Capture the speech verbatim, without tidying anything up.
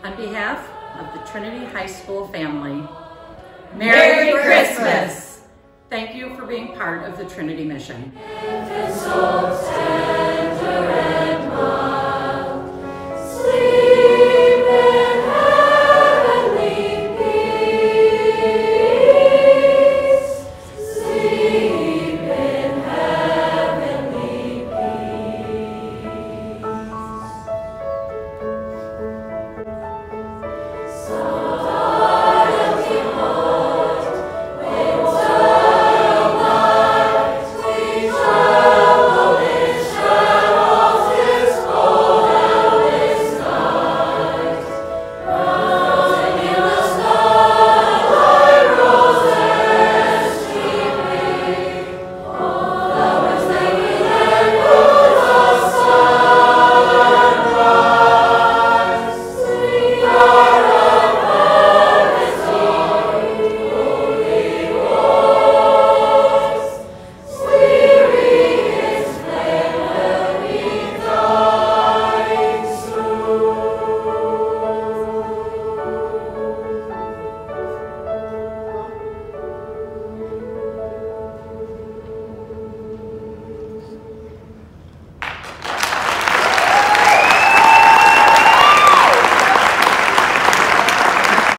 On behalf of the Trinity High School family, Merry Christmas! Thank you for being part of the Trinity mission.